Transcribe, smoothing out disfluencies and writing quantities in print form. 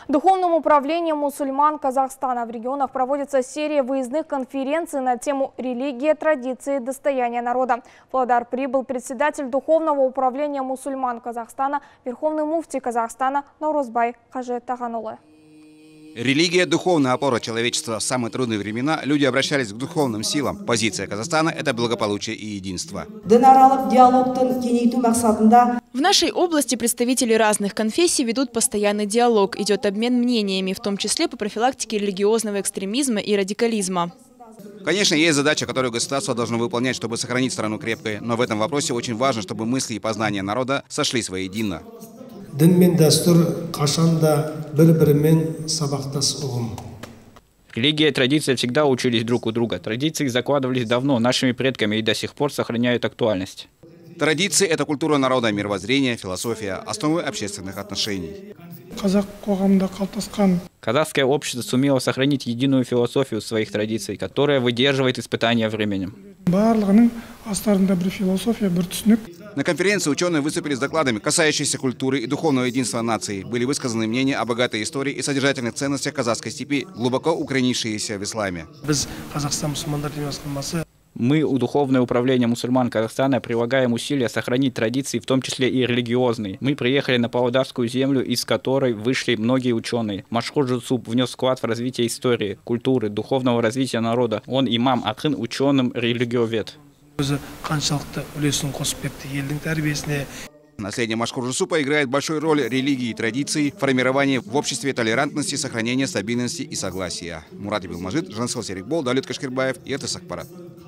Духовным управлением мусульман Казахстана в регионах проводится серия выездных конференций на тему «Религия, традиции, достояние народа». В Павлодар прибыл председатель Духовного управления мусульман Казахстана, верховный муфтий Казахстана Наурузбай Қажы Тағанұлы. Религия – духовная опора человечества. В самые трудные времена люди обращались к духовным силам. Позиция Казахстана – это благополучие и единство. В нашей области представители разных конфессий ведут постоянный диалог. Идет обмен мнениями, в том числе по профилактике религиозного экстремизма и радикализма. Конечно, есть задача, которую государство должно выполнять, чтобы сохранить страну крепкой. Но в этом вопросе очень важно, чтобы мысли и познания народа сошлись воедино. Религия и традиция всегда учились друг у друга. Традиции закладывались давно нашими предками и до сих пор сохраняют актуальность. Традиции – это культура народа, мировоззрение, философия, основы общественных отношений. Казахское общество сумело сохранить единую философию своих традиций, которая выдерживает испытания временем. На конференции ученые выступили с докладами, касающиеся культуры и духовного единства нации. Были высказаны мнения о богатой истории и содержательных ценностях казахской степи, глубоко укоренившиеся в исламе. Мы, Духовное управление мусульман Казахстана, прилагаем усилия сохранить традиции, в том числе и религиозные. Мы приехали на Павлодарскую землю, из которой вышли многие ученые. Машхур Жусуп внес вклад в развитие истории, культуры, духовного развития народа. Он имам Акын, ученым религиовед. Наследие Машхур Жусупа играет большую роль религии и традиций в формировании в обществе толерантности, сохранения стабильности и согласия. Мурат Ибилмажид, Жансел Серикбол, Далит Кашкирбаев и это Сакпарат.